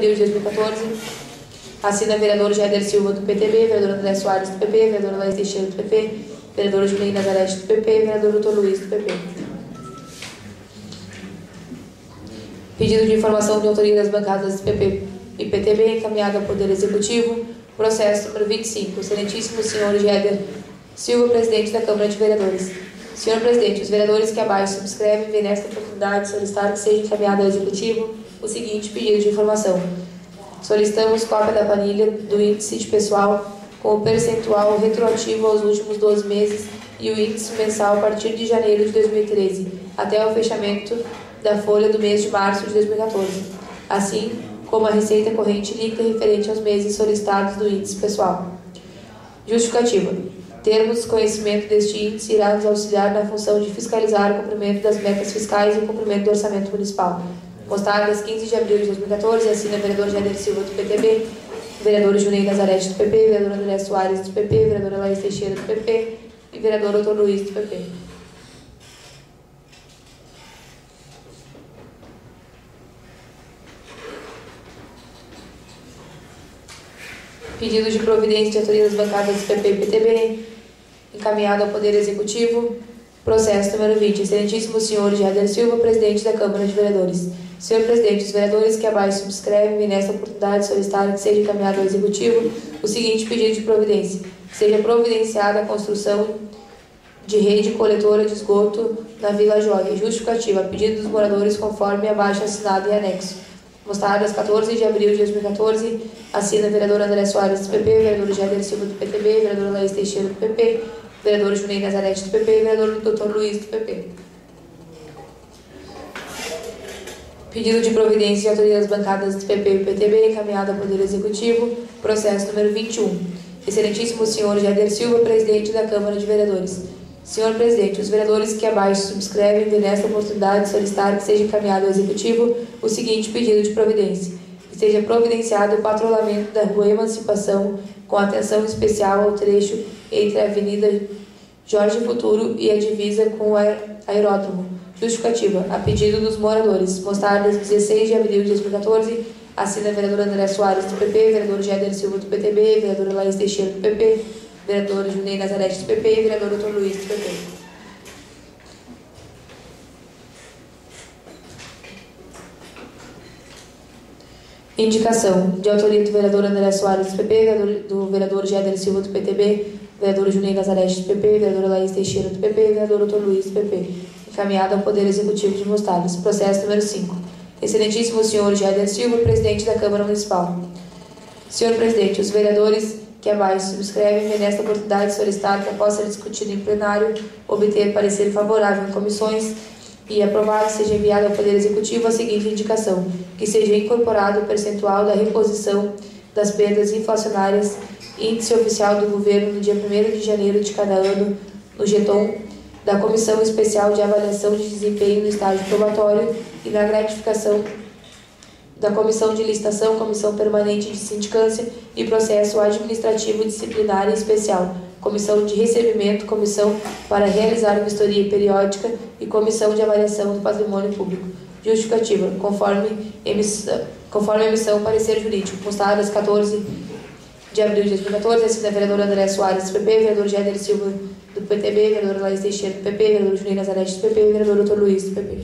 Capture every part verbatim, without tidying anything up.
de dois mil e quatorze, assina vereador Jader Silva do P T B, vereador André Soares do P P, vereador Laís Teixeira do P P, vereador Julinho Nazarete do P P, vereador Doutor Luiz do P P. Pedido de informação de autoria das bancadas do P P e P T B encaminhado ao Poder Executivo, processo número vinte e cinco. Excelentíssimo senhor Jader Silva, presidente da Câmara de Vereadores. Senhor presidente, os vereadores que abaixo subscrevem vêm nesta oportunidade solicitar que seja encaminhado ao Executivo o seguinte pedido de informação. Solicitamos cópia da planilha do índice de pessoal com o percentual retroativo aos últimos doze meses e o índice mensal a partir de janeiro de dois mil e treze até o fechamento da folha do mês de março de dois mil e quatorze, assim como a receita corrente líquida referente aos meses solicitados do índice pessoal. Justificativa. Termos conhecimento deste índice irá nos auxiliar na função de fiscalizar o cumprimento das metas fiscais e o cumprimento do orçamento municipal. Postadas quinze de abril de dois mil e quatorze, assina vereador Jader Silva do P T B, vereador Julinho Nazarete do P P, vereador André Soares do P P, vereadora Laís Teixeira do P P e vereador Doutor Luiz do P P. Pedido de providência de autoria das bancadas do P P e P T B, encaminhado ao Poder Executivo, processo número vinte. Excelentíssimo senhor Jader Silva, presidente da Câmara de Vereadores. Senhor presidente, os vereadores que abaixo subscrevem vêm nesta oportunidade solicitar que seja encaminhado ao Executivo o seguinte pedido de providência. Que seja providenciada a construção de rede coletora de esgoto na Vila Joia. Justificativa. Pedido dos moradores conforme abaixo assinado em anexo. Mostradas quatorze de abril de dois mil e quatorze, assina vereador André Soares do P P, vereador Jader Silva do P T B, vereador Laís Teixeira do P P, vereador Julinho Nazarete do P P e vereador Doutor Luiz do P P. Pedido de providência de autoria das bancadas do P P e P T B encaminhado ao Poder Executivo, processo número vinte e um. Excelentíssimo senhor Jader Silva, presidente da Câmara de Vereadores. Senhor presidente, os vereadores que abaixo subscrevem vêm nesta oportunidade solicitar que seja encaminhado ao Executivo o seguinte pedido de providência. Que seja providenciado o patrulhamento da Rua Emancipação com atenção especial ao trecho entre a Avenida Jorge Futuro e a divisa com o aeródromo. Justificativa. A pedido dos moradores. Mostradas dezesseis de abril de dois mil e quatorze, assina vereador André Soares do P P, vereador Jader Silva do P T B, vereador Laís Teixeira do P P, vereador Julinho Nazarete do P P e vereador Doutor Luiz do P P. Indicação de autoria do vereador André Soares do P P, vereador, do vereador Jader Silva do P T B, vereador Julinho Nazarete do P P, vereador Laís Teixeira do P P e vereador Doutor Luiz do P P. Encaminhado ao Poder Executivo de Mostardas. Processo número cinco. Excelentíssimo senhor Jader Silva, presidente da Câmara Municipal. Senhor presidente, os vereadores que abaixo subscrevem vêm nesta oportunidade solicitar que após ser discutido em plenário, obter parecer favorável em comissões e aprovado, seja enviado ao Poder Executivo a seguinte indicação, que seja incorporado o percentual da reposição das perdas inflacionárias, índice oficial do governo no dia primeiro de janeiro de cada ano, no Geton, da Comissão Especial de Avaliação de Desempenho no Estágio Probatório e na gratificação da Comissão de Licitação, Comissão Permanente de Sindicância e Processo Administrativo Disciplinar e Especial, Comissão de Recebimento, Comissão para realizar vistoria periódica e Comissão de Avaliação do Patrimônio Público. Justificativa, conforme emissão, conforme emissão parecer jurídico, constadas quatorze de abril de dois mil e quatorze, assina vereador André Soares do P P, vereador Jader Silva do P T B, vereador Laís Teixeira do P P, vereador Julinho Nazarete do P P e vereador Doutor Luiz do P P.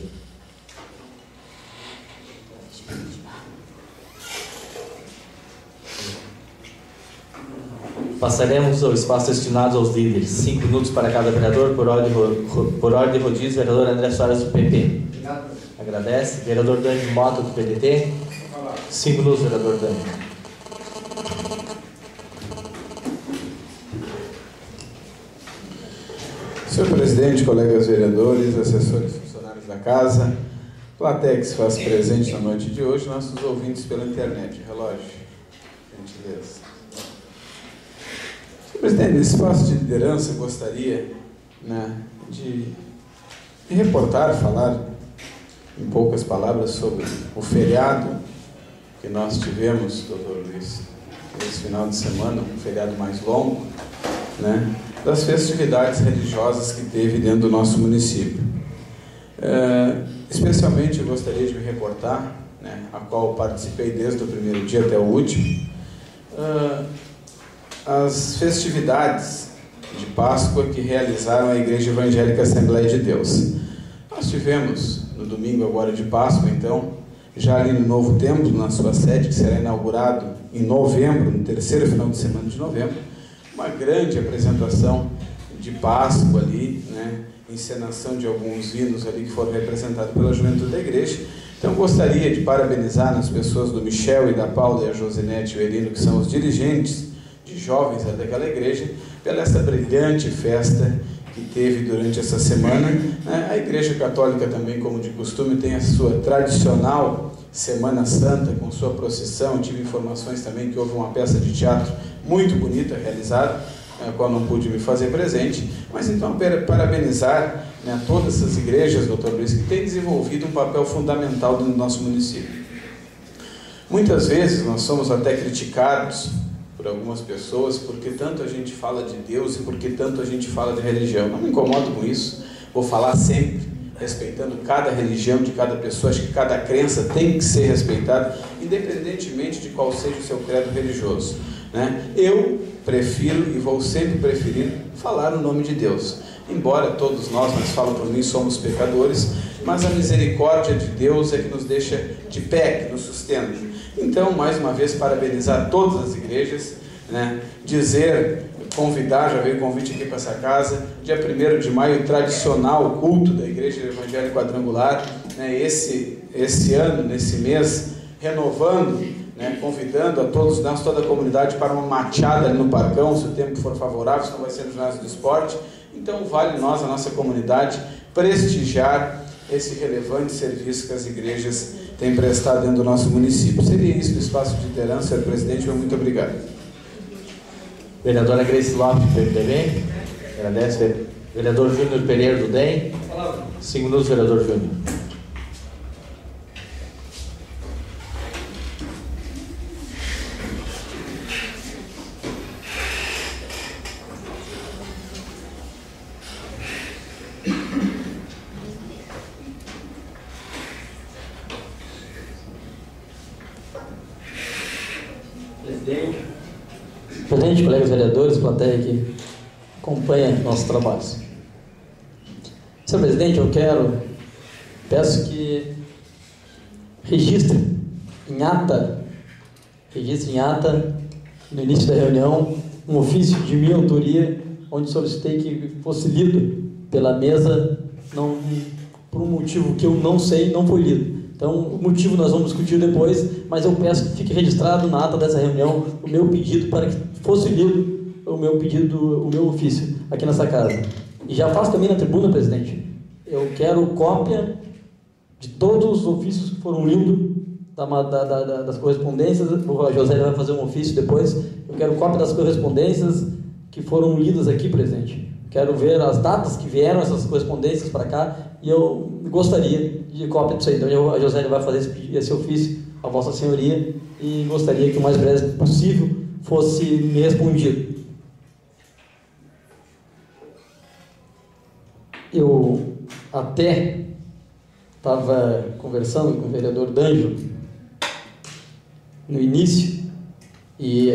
Passaremos ao espaço destinado aos líderes. Cinco minutos para cada vereador, por ordem, por ordem de rodízio, vereador André Soares do P P. Obrigado. Agradece. Vereador Dani Mota do P D T. Cinco minutos, vereador Dani. Senhor presidente, colegas vereadores, assessores e funcionários da casa, plateia que se faz presente na noite de hoje, nossos ouvintes pela internet. Relógio, gentileza. Senhor presidente, nesse espaço de liderança, eu gostaria né, de, de reportar, falar em poucas palavras sobre o feriado que nós tivemos, doutor Luiz, esse final de semana, um feriado mais longo, né, das festividades religiosas que teve dentro do nosso município. É, especialmente eu gostaria de me reportar né, a qual participei desde o primeiro dia até o último, uh, as festividades de Páscoa que realizaram a Igreja Evangélica Assembleia de Deus. Nós tivemos, no domingo agora de Páscoa, então, já ali no Novo Templo, na sua sede, que será inaugurado em novembro, no terceiro final de semana de novembro, uma grande apresentação de Páscoa ali, né, encenação de alguns hinos ali que foram representados pela juventude da igreja. Então gostaria de parabenizar as pessoas do Michel e da Paula e a Josinete e o Elino, que são os dirigentes de jovens daquela igreja, pela essa brilhante festa que teve durante essa semana. A Igreja Católica também, como de costume, tem a sua tradicional Semana Santa, com sua procissão. Tive informações também que houve uma peça de teatro muito bonita realizada, a qual não pude me fazer presente, mas então parabenizar, né, todas essas igrejas, doutor Luiz, que têm desenvolvido um papel fundamental no nosso município. Muitas vezes nós somos até criticados por algumas pessoas porque tanto a gente fala de Deus e porque tanto a gente fala de religião. Não me incomodo com isso, vou falar sempre, respeitando cada religião de cada pessoa. Acho que cada crença tem que ser respeitada, independentemente de qual seja o seu credo religioso, né? Eu prefiro e vou sempre preferir falar o nome de Deus, embora todos nós, mas falo por mim, somos pecadores, mas a misericórdia de Deus é que nos deixa de pé, que nos sustenta. Então, mais uma vez, parabenizar todas as igrejas, né? Dizer, convidar, já veio o convite aqui para essa casa, dia primeiro de maio, tradicional culto da Igreja Evangélica Quadrangular, né? esse, esse ano, nesse mês, renovando, né, convidando a todos nós, toda a comunidade, para uma mateada ali no Parcão, se o tempo for favorável, senão vai ser no ginásio do esporte. Então vale nós, a nossa comunidade, prestigiar esse relevante serviço que as igrejas têm prestado dentro do nosso município. Seria isso o espaço de liderança, senhor presidente. Muito obrigado. Vereadora Grace Lopes, do P M D B. Agradece. Vereador Júnior Pereira, do D E M. Cinco minutos, vereador Júnior. Presidente, colegas vereadores, plateia que acompanha nossos trabalhos. Senhor presidente, eu quero, peço que registre em ata, registre em ata, no início da reunião, um ofício de minha autoria, onde solicitei que fosse lido pela mesa, não, por um motivo que eu não sei, não foi lido. Então, o motivo nós vamos discutir depois, mas eu peço que fique registrado na ata dessa reunião o meu pedido para que fosse lido o meu pedido, o meu ofício aqui nessa casa. E já faço também na tribuna, presidente. Eu quero cópia de todos os ofícios que foram lidos, da, da, da, das correspondências. O José vai fazer um ofício depois. Eu quero cópia das correspondências que foram lidas aqui, presidente. Quero ver as datas que vieram essas correspondências para cá e eu gostaria de cópia disso aí. Então, a José vai fazer esse, esse ofício à Vossa Senhoria e gostaria que o mais breve possível fosse me respondido. Eu até estava conversando com o vereador D'Angelo no início e,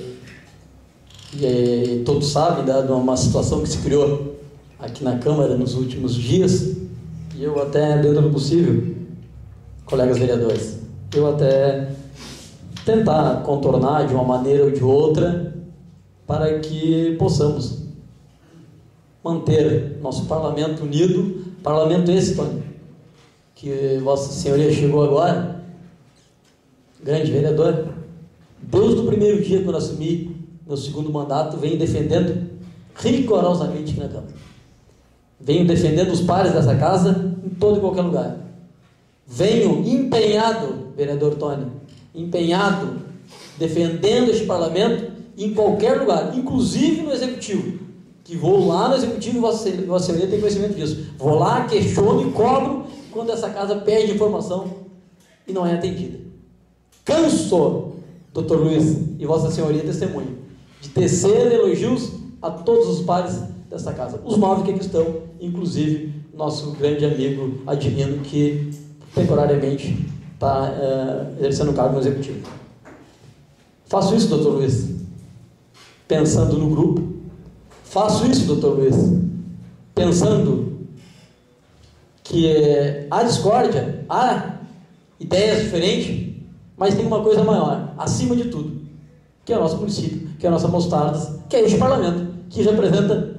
e todos sabem, dada uma situação que se criou aqui na Câmara nos últimos dias, e eu até, dentro do possível, colegas vereadores, eu até tentar contornar de uma maneira ou de outra para que possamos manter nosso parlamento unido, parlamento esse, Tony, que Vossa Senhoria chegou agora, grande vereador, desde o primeiro dia que eu assumi meu segundo mandato, venho defendendo rigorosamente aqui na Câmara. Venho defendendo os pares dessa casa em todo e qualquer lugar. Venho empenhado, vereador Tony, empenhado, defendendo este parlamento em qualquer lugar, inclusive no Executivo, que vou lá no Executivo e Vossa, Vossa Senhoria tem conhecimento disso. Vou lá, questiono e cobro quando essa casa pede informação e não é atendida. Canso, doutor Luiz e Vossa Senhoria testemunha, de tecer elogios a todos os pares dessa casa, os nove que aqui estão, inclusive nosso grande amigo Adilino, que temporariamente está é, exercendo o cargo no Executivo. Faço isso, doutor Luiz, pensando no grupo. Faço isso, doutor Luiz, pensando que é, há discórdia, há ideias diferentes, mas tem uma coisa maior, acima de tudo, que é o nosso município, que é a nossa Mostardas, que é este parlamento, que representa,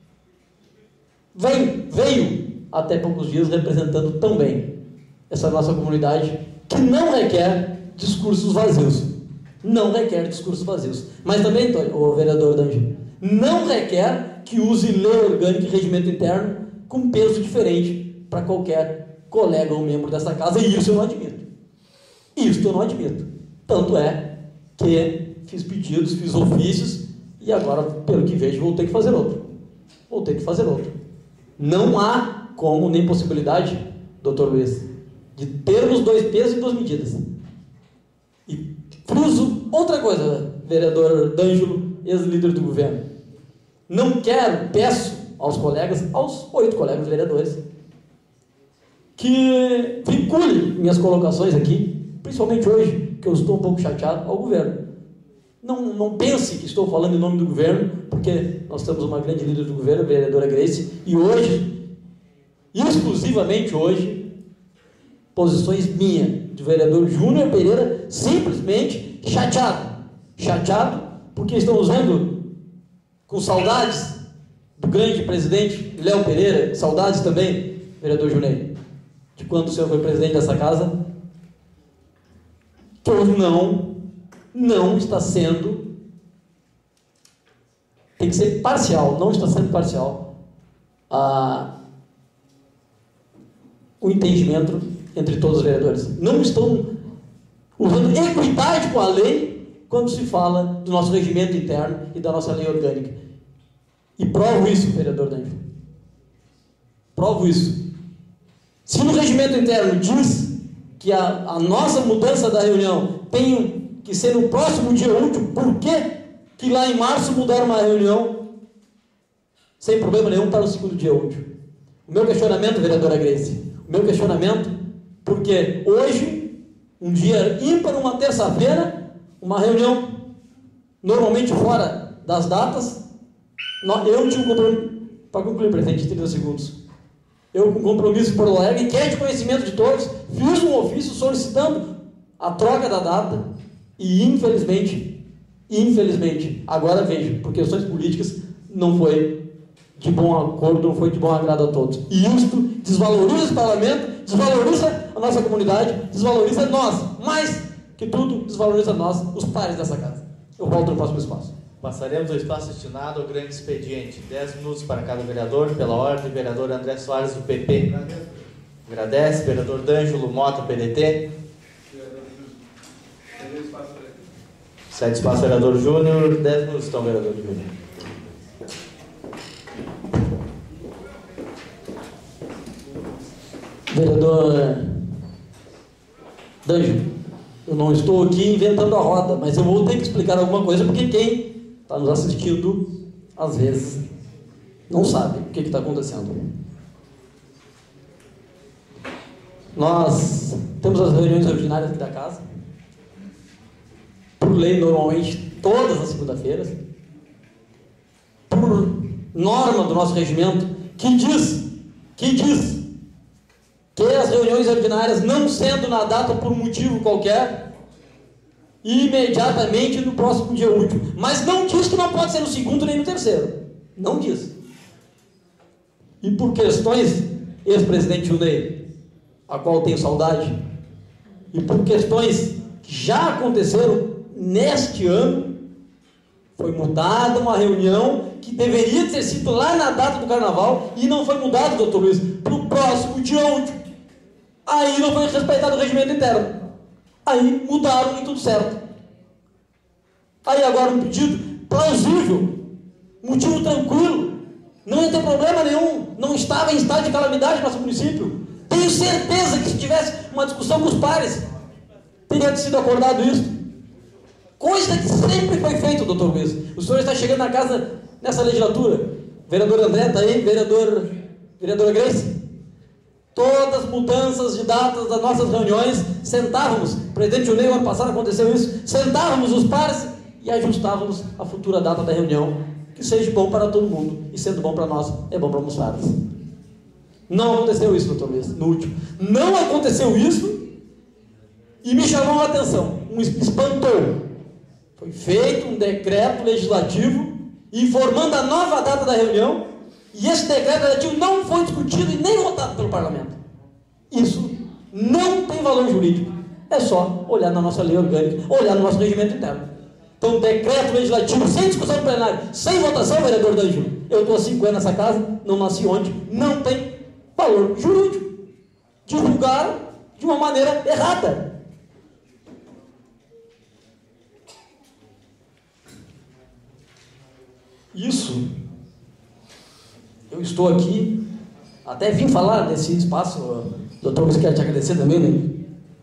vem, veio até poucos dias representando tão bem essa nossa comunidade, que não requer discursos vazios, não requer discursos vazios, mas também, o vereador D'Angelo, não requer que use lei orgânica e regimento interno com peso diferente para qualquer colega ou membro dessa casa, e isso eu não admito. Isso eu não admito. Tanto é que fiz pedidos, fiz ofícios, e agora, pelo que vejo, vou ter que fazer outro. Vou ter que fazer outro. Não há como, nem possibilidade, doutor Luiz, de termos dois pesos e duas medidas. E cruzo outra coisa, vereador D'Angelo, ex-líder do governo. Não quero, peço aos colegas, aos oito colegas vereadores, que vincule minhas colocações aqui, principalmente hoje, que eu estou um pouco chateado, ao governo. Não, não pense que estou falando em nome do governo, porque nós temos uma grande líder do governo, a vereadora Grace, e hoje, exclusivamente hoje, posições minhas, de vereador Júnior Pereira, simplesmente chateado. Chateado porque estamos vendo com saudades do grande presidente Léo Pereira, saudades também, vereador Junei, de quando o senhor foi presidente dessa casa, que não, não está sendo, tem que ser parcial, não está sendo parcial, a, o entendimento entre todos os vereadores. Não estão usando equidade com a lei quando se fala do nosso regimento interno e da nossa lei orgânica. E provo isso, vereador D'Angelo. Provo isso. Se no regimento interno diz que a, a nossa mudança da reunião tem que ser no próximo dia útil, por que que lá em março mudaram uma reunião sem problema nenhum para o segundo dia útil? O meu questionamento, vereadora Grace, o meu questionamento, porque hoje, um dia ímpar, uma terça-feira, uma reunião normalmente fora das datas, eu tinha um compromisso, para concluir, presidente, trinta segundos, eu com compromisso por Alegre, que é de conhecimento de todos, fiz um ofício solicitando a troca da data, e infelizmente, infelizmente, agora vejo, por questões políticas, não foi de bom acordo, não foi de bom agrado a todos. E isto desvaloriza esse parlamento, desvaloriza a nossa comunidade, desvaloriza nós, mais que tudo desvaloriza nós, os pares dessa casa. Eu volto no próximo espaço. Passaremos ao espaço destinado ao grande expediente. dez minutos para cada vereador, pela ordem, vereador André Soares, do P P. Agradece, vereador D'Angelo Mota, P D T. Cede espaço, vereador Júnior. dez minutos, então, vereador Júnior. Vereador D'Angelo, eu não estou aqui inventando a roda, mas eu vou ter que explicar alguma coisa, porque quem está nos assistindo, às vezes, não sabe o que está acontecendo. Nós temos as reuniões ordinárias aqui da casa, por lei, normalmente, todas as segunda-feiras, por norma do nosso regimento, que diz, que diz, que as reuniões ordinárias, não sendo na data por motivo qualquer, imediatamente no próximo dia útil. Mas não diz que não pode ser no segundo nem no terceiro. Não diz. E por questões, ex-presidente Junei, a qual tenho saudade, e por questões que já aconteceram neste ano, foi mudada uma reunião que deveria ter sido lá na data do carnaval e não foi mudado, doutor Luiz, para o próximo dia útil. Aí não foi respeitado o regimento interno. Aí mudaram e tudo certo. Aí agora um pedido plausível, motivo tranquilo, não ia ter problema nenhum, não estava em estado de calamidade no nosso município. Tenho certeza que se tivesse uma discussão com os pares, teria sido acordado isso. Coisa que sempre foi feita, doutor Luiz. O senhor está chegando na casa nessa legislatura. Vereador André está aí, vereador, vereadora Grace. Todas as mudanças de datas das nossas reuniões, sentávamos, o presidente Junei, ano passado aconteceu isso, sentávamos os pares e ajustávamos a futura data da reunião, que seja bom para todo mundo, e sendo bom para nós, é bom para os pares. Não aconteceu isso, doutor Luiz, no último. Não aconteceu isso, e me chamou a atenção, me espantou. Foi feito um decreto legislativo, informando a nova data da reunião, e esse decreto legislativo não foi discutido e nem votado pelo parlamento. Isso não tem valor jurídico. É só olhar na nossa lei orgânica, olhar no nosso regimento interno. Então, decreto legislativo sem discussão no plenário, sem votação, vereador D'Angelo. Eu estou há cinco anos nessa casa, não nasci ontem, não tem valor jurídico. Divulgaram de uma maneira errada. Isso, eu estou aqui, até vim falar nesse espaço, doutor Luiz, quero te agradecer também, né?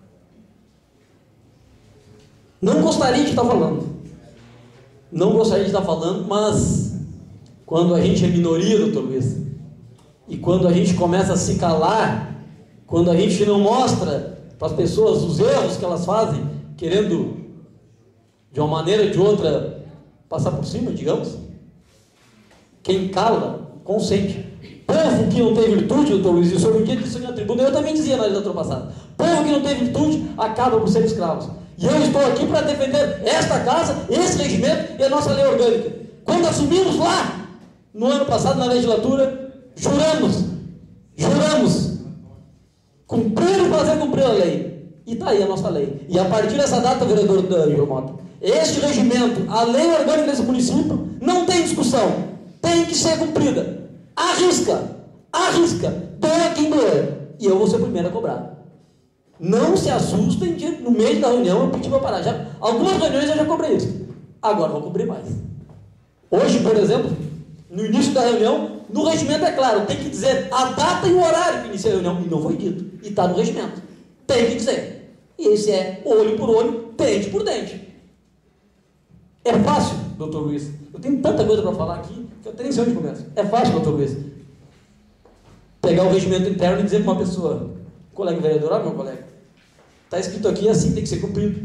Não gostaria de estar falando, não gostaria de estar falando, mas quando a gente é minoria, doutor Luiz, e quando a gente começa a se calar, quando a gente não mostra para as pessoas os erros que elas fazem, querendo, de uma maneira ou de outra, passar por cima, digamos, quem cala, consente. Povo que não tem virtude, doutor Luiz, e o senhor um dia disse na tribuna, eu também dizia na legislatura passada, povo que não tem virtude, acaba por ser escravos. E eu estou aqui para defender esta casa, esse regimento e a nossa lei orgânica. Quando assumimos lá, no ano passado, na legislatura, juramos, juramos, cumprir e fazer cumprir a lei. E está aí a nossa lei. E a partir dessa data, vereador D'Angelo Mota, este regimento, a lei orgânica desse município, não tem discussão. Tem que ser cumprida. Arrisca, arrisca, doa quem doer. E eu vou ser o primeiro a cobrar. Não se assustem de, no meio da reunião, eu pedi para parar. Já, algumas reuniões eu já cobrei isso. Agora vou cobrir mais. Hoje, por exemplo, no início da reunião, no regimento é claro, tem que dizer a data e o horário que inicia a reunião. E não foi dito. E está no regimento. Tem que dizer. E esse é olho por olho, dente por dente. É fácil, doutor Luiz. Eu tenho tanta coisa para falar aqui que eu tenho nem sei onde começo. É fácil, doutor Luiz, pegar o regimento interno e dizer para uma pessoa, colega vereador, ah, meu colega, está escrito aqui assim, tem que ser cumprido.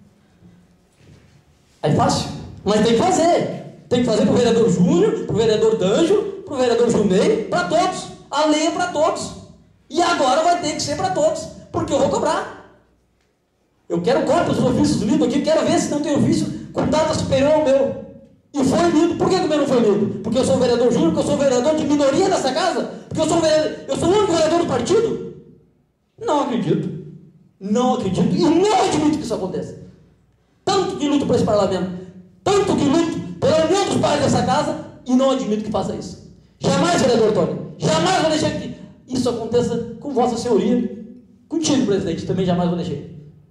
É fácil, mas tem que fazer. Tem que fazer para o vereador Júnior, para o vereador D'Angelo, para o vereador Junei, para todos. A lei é para todos. E agora vai ter que ser para todos, porque eu vou cobrar. Eu quero cópias dos ofícios lidos aqui, quero ver se não tem ofício com data superior ao meu. E foi lido. Por que o meu não foi lido? Porque eu sou vereador júnior, porque eu sou vereador de minoria nessa casa? Porque eu sou, vereador, eu sou o único vereador do partido? Não acredito. Não acredito. E não admito que isso aconteça. Tanto que luto para esse parlamento, tanto que luto pela união dos pais dessa casa, e não admito que faça isso. Jamais, vereador Tony, jamais vou deixar que isso aconteça com vossa senhoria, contigo, presidente, também jamais vou deixar.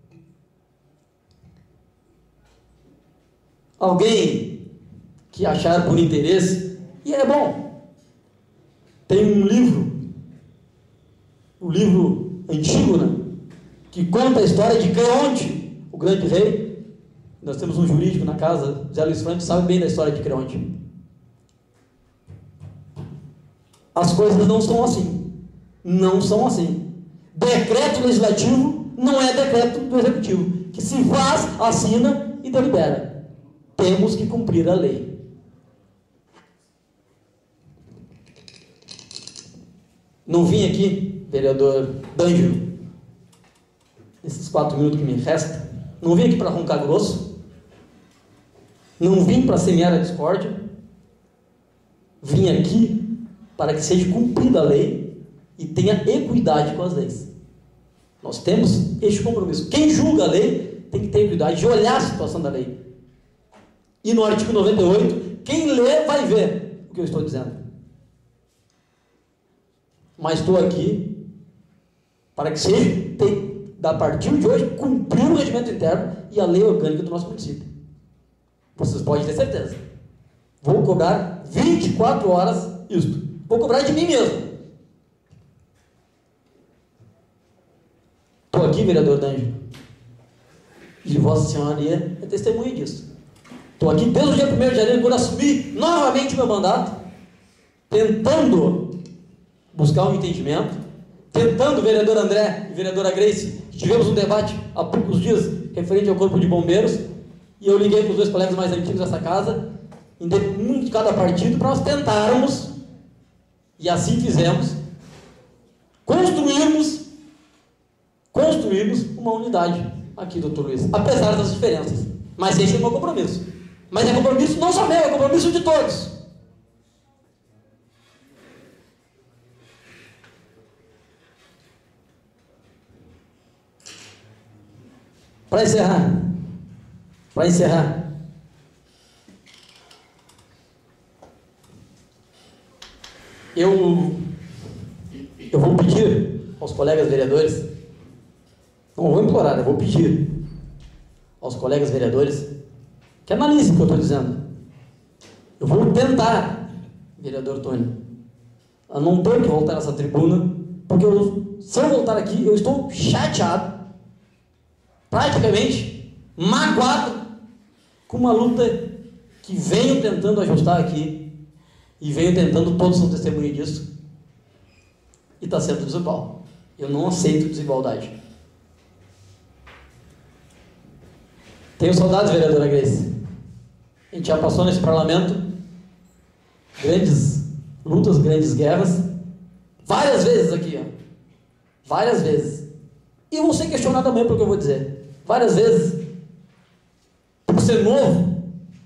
Alguém que achar por interesse, e é bom, tem um livro, um livro antigo, né, que conta a história de Creonte, o grande rei. Nós temos um jurídico na casa, Zé Luiz Franco, sabe bem da história de Creonte. As coisas não são assim, não são assim. Decreto legislativo não é decreto do executivo, que se faz, assina e delibera. Temos que cumprir a lei. Não vim aqui, vereador D'Angelo, nesses quatro minutos que me restam, não vim aqui para roncar grosso, não vim para semear a discórdia, vim aqui para que seja cumprida a lei e tenha equidade com as leis. Nós temos este compromisso. Quem julga a lei tem que ter equidade de olhar a situação da lei. E no artigo noventa e oito, quem lê vai ver o que eu estou dizendo. Mas estou aqui para que seja, tem, da partir de hoje, cumprir o regimento interno e a lei orgânica do nosso município. Vocês podem ter certeza. Vou cobrar vinte e quatro horas isto. Vou cobrar de mim mesmo. Estou aqui, vereador D'Angelo, e Vossa Senhoria é testemunha disso. Estou aqui desde o dia primeiro de janeiro, quando assumi novamente o meu mandato, tentando buscar um entendimento, tentando, vereador André e vereadora Grace, tivemos um debate há poucos dias referente ao Corpo de Bombeiros, e eu liguei para os dois colegas mais antigos dessa casa, um de cada partido, para nós tentarmos, e assim fizemos, construirmos, construirmos uma unidade aqui, doutor Luiz, apesar das diferenças. Mas esse é o meu compromisso. Mas é compromisso não só meu, é compromisso de todos. Para encerrar, para encerrar, eu, eu vou pedir aos colegas vereadores, não vou implorar, eu vou pedir aos colegas vereadores que analisem o que eu estou dizendo. Eu vou tentar, vereador Tony, a não ter que voltar nessa tribuna, porque eu, se eu voltar aqui, eu estou chateado, praticamente magoado com uma luta que venho tentando ajustar aqui, e venho tentando, todos são testemunhas disso, e está sendo desigual. Eu não aceito desigualdade. Tenho saudades, vereadora Grace. A gente já passou nesse parlamento grandes lutas, grandes guerras, várias vezes aqui, ó. Várias vezes. E eu vou ser questionado também pelo que eu vou dizer. Várias vezes, por ser novo,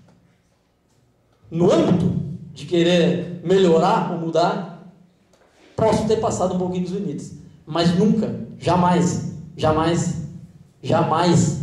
no âmbito de querer melhorar ou mudar, posso ter passado um pouquinho dos limites. Mas nunca, jamais, jamais, jamais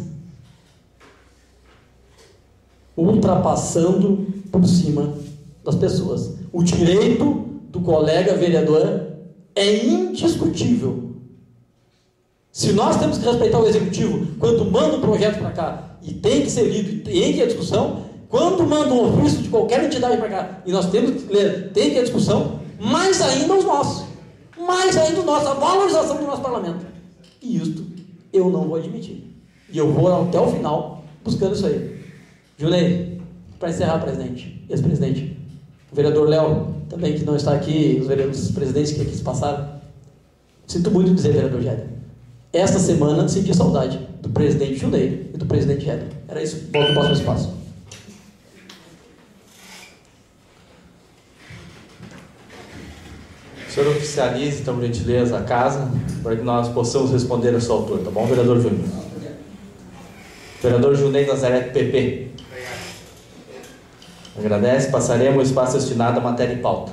ultrapassando por cima das pessoas. O direito do colega vereador é indiscutível. Se nós temos que respeitar o executivo quando manda um projeto para cá e tem que ser lido e tem que ter discussão, quando manda um ofício de qualquer entidade para cá e nós temos que ler, tem que ter discussão, mais ainda os nossos, mais ainda os nossos, a valorização do nosso parlamento. E isto eu não vou admitir. E eu vou até o final buscando isso aí. Julei, para encerrar, presidente, ex-presidente, o vereador Léo, também que não está aqui, os vereadores, os presidentes que aqui se passaram, sinto muito dizer, vereador Géder, esta semana senti saudade do presidente Julei e do presidente Géder. Era isso, volto ao próximo espaço. O senhor oficialize, então, por gentileza, a casa, para que nós possamos responder a sua altura, tá bom, vereador Júnior? Vereador Junei Nazaré, P P. Agradece. Passaremos o espaço destinado à matéria em pauta.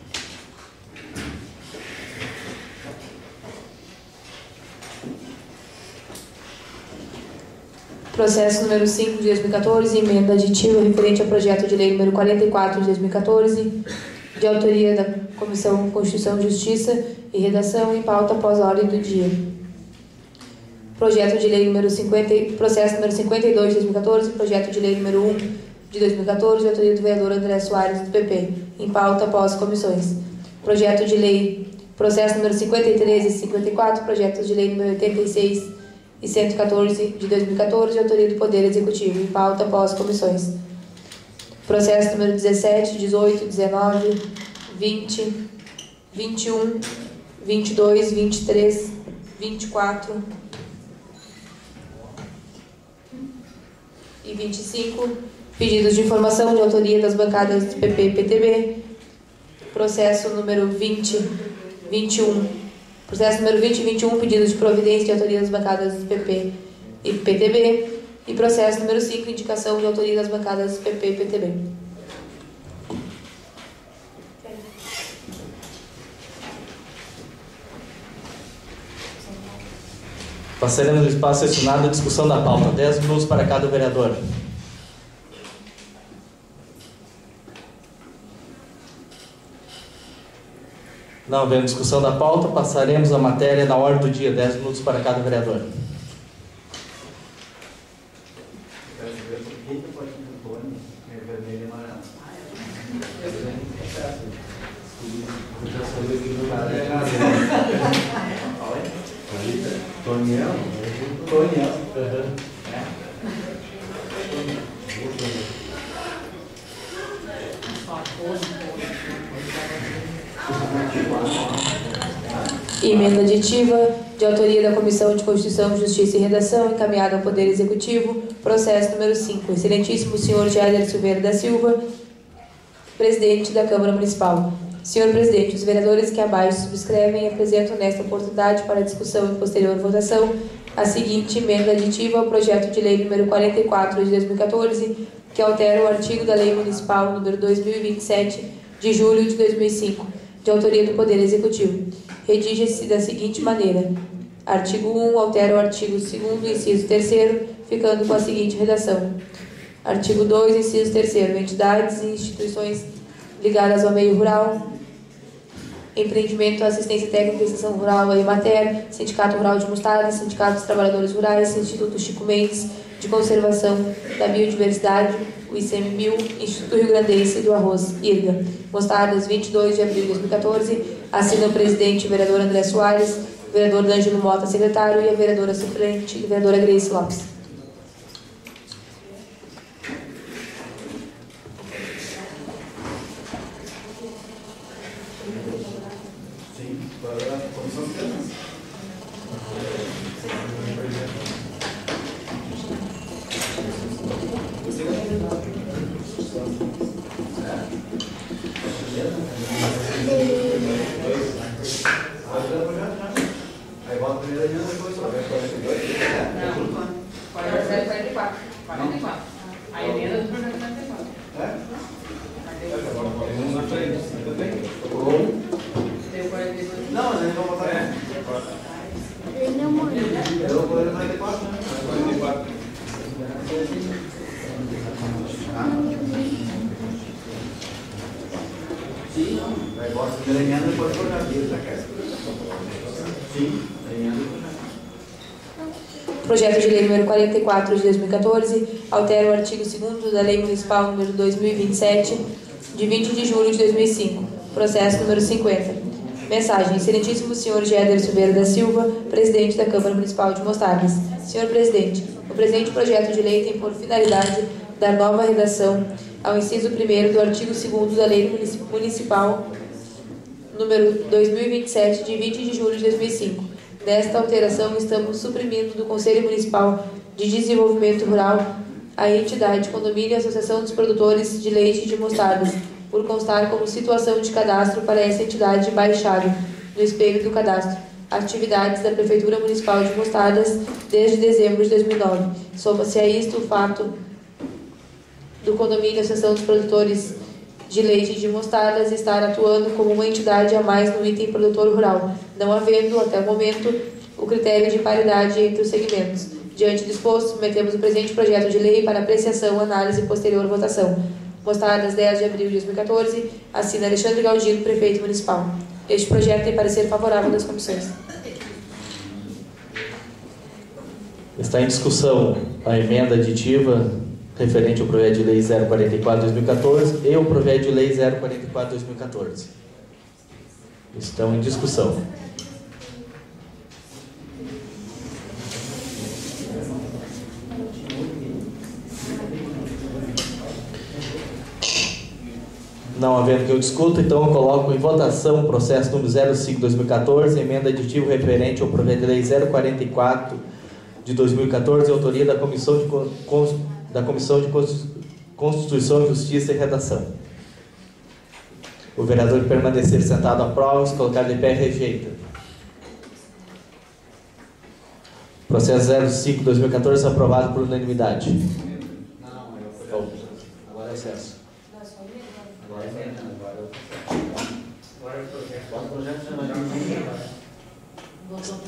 Processo número cinco de dois mil e quatorze, emenda aditiva referente ao projeto de lei número quarenta e quatro de dois mil e quatorze, de autoria da Comissão Constituição, Justiça e Redação, em pauta após a ordem do dia. Projeto de lei número cinquenta, processo número cinquenta e dois de dois mil e quatorze, projeto de lei número um de dois mil e quatorze, de autoria do vereador André Soares, do P P, em pauta após comissões. Projeto de lei, processo número cinquenta e três e cinquenta e quatro, projetos de lei número oitenta e seis e cento e quatorze de dois mil e quatorze, de autoria do Poder Executivo, em pauta após comissões. Processo número dezessete, dezoito, dezenove, vinte, vinte e um, vinte e dois, vinte e três, vinte e quatro e vinte e cinco, pedidos de informação de autoria das bancadas do P P e P T B. Processo número vinte, vinte e um, processo número vinte e vinte e um, pedidos de providência de autoria das bancadas do P P e P T B. E processo número cinco, indicação de autoria das bancadas do P P e P T B. Passaremos o espaço destinado à discussão da pauta. dez minutos para cada vereador. Não havendo discussão da pauta, passaremos a matéria na ordem do dia. dez minutos para cada vereador. Toniel? Toniel. Uhum. Emenda aditiva, de autoria da Comissão de Constituição, Justiça e Redação, encaminhada ao Poder Executivo, processo número cinco. Excelentíssimo senhor Jader Silveira da Silva, presidente da Câmara Municipal. Senhor presidente, os vereadores que abaixo subscrevem apresentam nesta oportunidade para discussão e posterior votação a seguinte emenda aditiva ao projeto de lei número quarenta e quatro de dois mil e quatorze, que altera o artigo da Lei Municipal número dois mil e vinte e sete, de julho de dois mil e cinco, de autoria do Poder Executivo. Redige-se da seguinte maneira: artigo um altera o artigo segundo, inciso terceiro, ficando com a seguinte redação: artigo dois, inciso terceiro, entidades e instituições ligadas ao meio rural, empreendimento, assistência técnica e extensão rural, a Emater, Sindicato Rural de Mostardas, Sindicato dos Trabalhadores Rurais, Instituto Chico Mendes de Conservação da Biodiversidade, o I C M B I U, Instituto Rio Grandense do Arroz, I R G A. Mostardas, vinte e dois de abril de dois mil e quatorze, assina o presidente, vereador André Soares, vereador D'Angelo Mota, secretário, e a vereadora suplente, vereadora Grace Lopes. Projeto de lei número quarenta e quatro de dois mil e quatorze altera o artigo segundo da Lei Municipal número dois mil e vinte e sete, de vinte de julho de dois mil e cinco, processo número cinquenta. Mensagem: excelentíssimo senhor Jader Silveira da Silva, presidente da Câmara Municipal de Mostardas. Senhor presidente, o presente projeto de lei tem por finalidade dar nova redação ao inciso primeiro do artigo segundo da Lei Municipal número dois mil e vinte e sete, de vinte de julho de dois mil e cinco. Nesta alteração, estamos suprimindo do Conselho Municipal de Desenvolvimento Rural a entidade Condomínio Associação dos Produtores de Leite de Mostardas, por constar como situação de cadastro para essa entidade baixado no espelho do cadastro atividades da Prefeitura Municipal de Mostardas desde dezembro de dois mil e nove. Soma-se a isto o fato do Condomínio Associação dos Produtores de Leite de Mostardas estar atuando como uma entidade a mais no item produtor rural, não havendo, até o momento, o critério de paridade entre os segmentos. Diante do exposto, submetemos o presente projeto de lei para apreciação, análise e posterior votação. Mostardas, dez de abril de dois mil e quatorze, assina Alexandre Galdino, prefeito municipal. Este projeto tem parecer favorável das comissões. Está em discussão a emenda aditiva referente ao projeto de lei zero quarenta e quatro de dois mil e quatorze e o projeto de lei zero quarenta e quatro de dois mil e quatorze. Estão em discussão. Não havendo que eu discuta, então eu coloco em votação o processo número zero cinco de dois mil e quatorze, emenda aditiva referente ao projeto de lei zero quarenta e quatro de dois mil e quatorze, autoria da Comissão de, da Comissão de Constituição, Justiça e Redação. O vereador que permanecer sentado aprova, se colocar de pé, rejeita. Processo zero cinco de dois mil e quatorze aprovado por unanimidade. Não, eu agora é excesso. Agora é excesso. Agora é o projeto. Agora o projeto já vai dar. Votou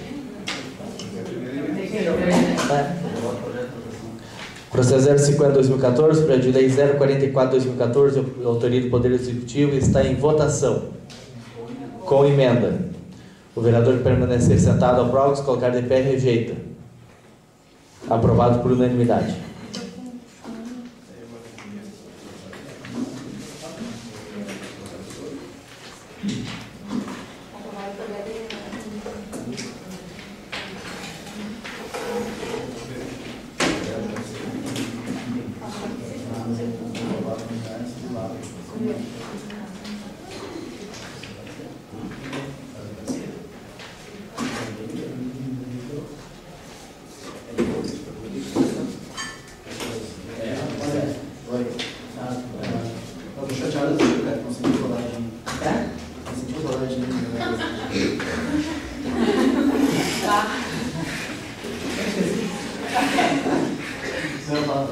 Processo zero cinquenta de dois mil e quatorze, projeto de lei zero quarenta e quatro de dois mil e quatorze, autoria do Poder Executivo, está em votação. Com emenda. O vereador que permanecer sentado aprova, se colocar de pé, rejeita. Aprovado por unanimidade.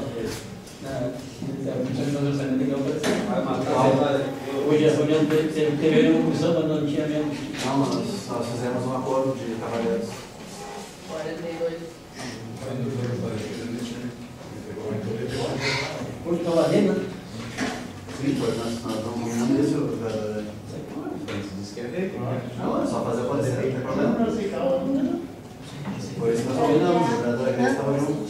Hoje a reunião teve teve uma comissão, mas não tinha mesmo. Não, nós, nós fizemos um acordo de cavalheiros. quarenta e dois. Hoje não vai né? Sim, foi, nós, nós não combinamos isso, vereador. Não, é só fazer aparecer, não tem problema. Foi isso que nós combinamos, o vereador Inês estava junto.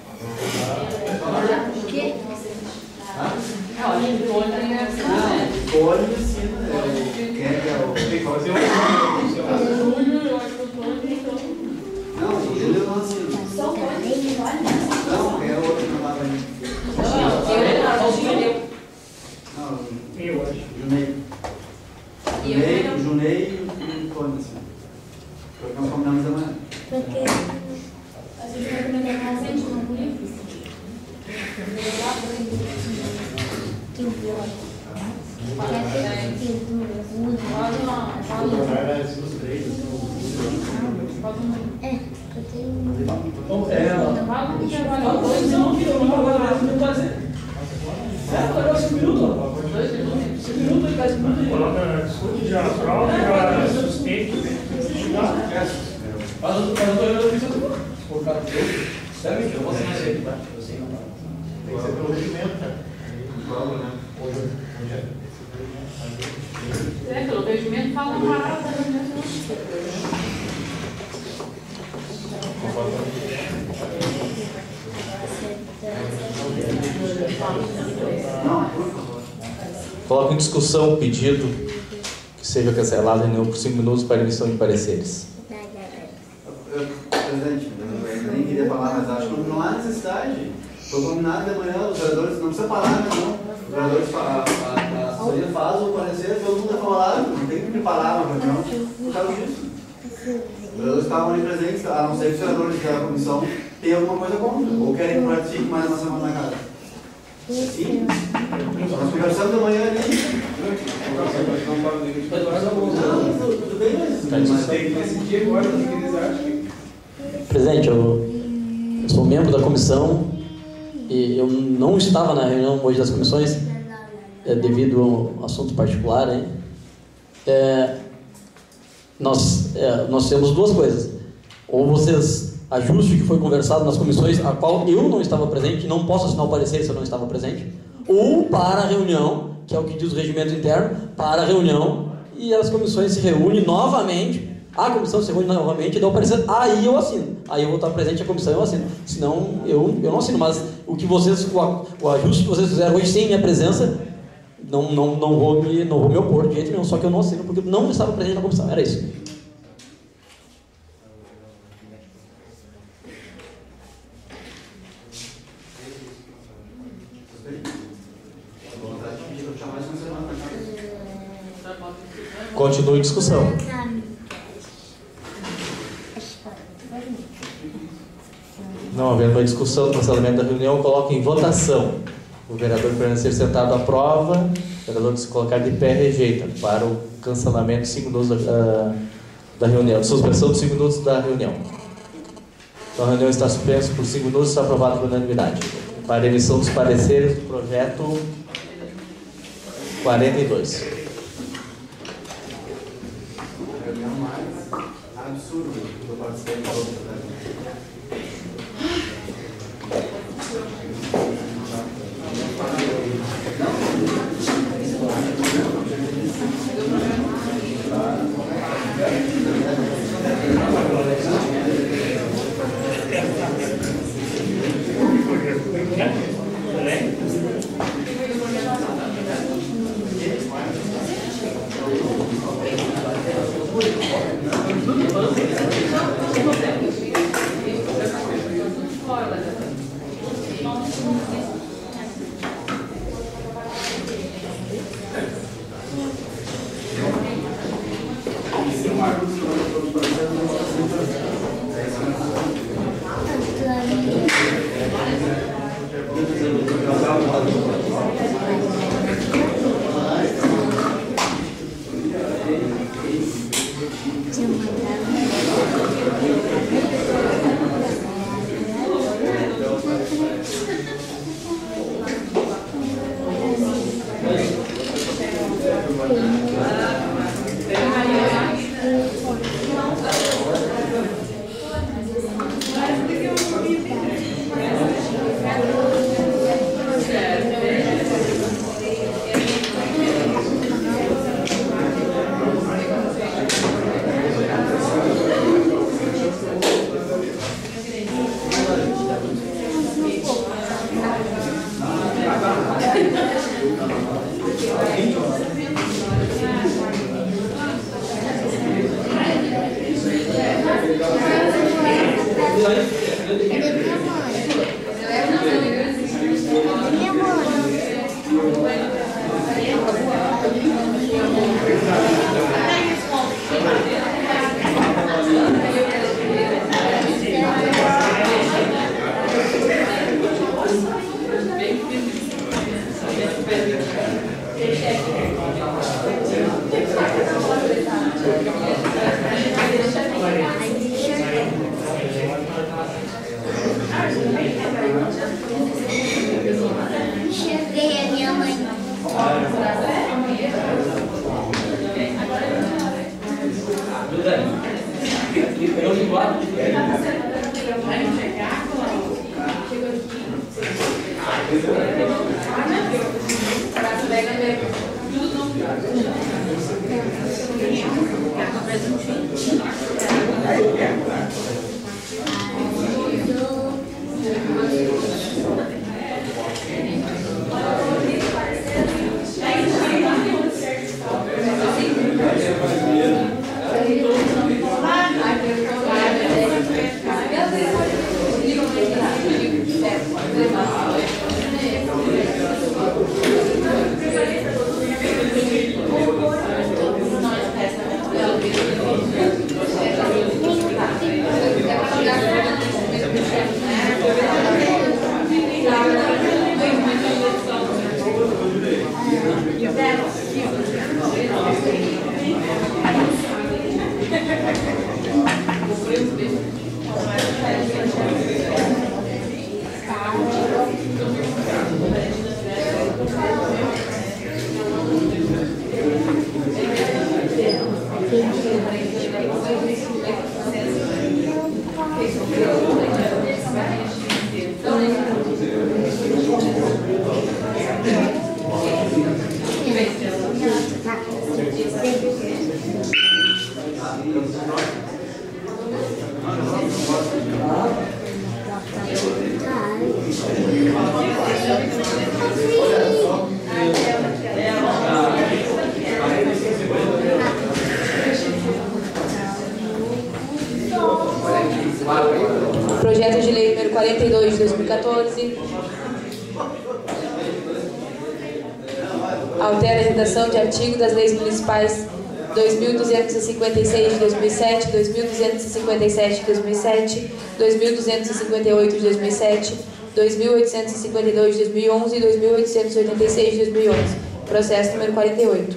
O quê? Não, a gente olha e Não, olho e ensina. Quem é que é o... Qual é o Júlio, eu acho que o Júlio, então. Não, o Júlio não ensina. Só pode, olha. Não, quem é o outro que não estava aí? Não, eu, Júlio. Não, Eu acho. Junei. E Junei, eu- o Junei e o Tony, assim. Foi o que nós combinamos amanhã. Porque a gente vai comer na casa de uma polícia. Que pior. É, eu tenho. É, não, que eu não agora não fazer. É, agora cinco minutos, ó. cinco minutos, dez minutos. Coloca, discute já a prova, já suspeito. Mas eu tô fiz tudo. O cara sério, eu vou assinar isso aqui, tá? Eu sei não tá. Tem que ser pelo regimento, cara. Prova, né? É, pelo regimento fala uma parada, né? Não, por favor. Coloco em discussão o pedido que seja cancelada a reunião por cinco minutos para emissão de pareceres. Eu, presidente, eu nem queria falar, mas acho que não há necessidade. Foi combinado de manhã, os vereadores não precisa falar, né, não. Os vereadores falam, a, a assessoria faz o parecer, todo mundo é falado, não tem que preparar uma reunião por causa disso. Os vereadores estavam ali presentes, a não ser que os vereadores da comissão tenham alguma coisa contra, ou querem que pratique mais uma semana na casa. Sim, nós conversamos de manhã ali. Não, tudo bem, mas, mas tem que decidir agora o que eles acham. Presidente, eu, eu sou membro da comissão e eu não estava na reunião hoje das comissões é, devido a um assunto particular. Hein? É, nós, é, nós temos duas coisas. Ou vocês ajustem o que foi conversado nas comissões, a qual eu não estava presente, não posso assinar o parecer se eu não estava presente, ou para a reunião, que é o que diz o regimento interno, para a reunião, e as comissões se reúnem novamente, a comissão se reúne novamente e dá o parecer, aí eu assino. Aí eu vou estar presente a comissão e eu assino. Senão, eu, eu não assino. Mas o que vocês, o, o ajuste que vocês fizeram hoje sem minha presença, não, não, não, vou me, não vou me opor de jeito nenhum, só que eu não assino, porque eu não estava presente na comissão. Era isso. Continue em discussão. Não havendo uma discussão do cancelamento da reunião, coloco em votação. O vereador permanecer sentado aprova. O vereador que se colocar de pé rejeita para o cancelamento de cinco minutos da, da reunião. Suspensão de cinco minutos da reunião. Então a reunião está suspensa por cinco minutos e está aprovada por unanimidade. Para a emissão dos pareceres do projeto quarenta e dois. Reunião mais absurda que eu participei de todos, né? Projeto de Lei número quarenta e dois de dois mil e quatorze. Altera a redação de artigo das leis municipais dois mil duzentos e cinquenta e seis de dois mil e sete, dois mil duzentos e cinquenta e sete de dois mil e sete, dois mil duzentos e cinquenta e oito de dois mil e sete, dois mil oitocentos e cinquenta e dois de dois mil e onze e dois mil oitocentos e oitenta e seis de dois mil e onze. Processo número quarenta e oito.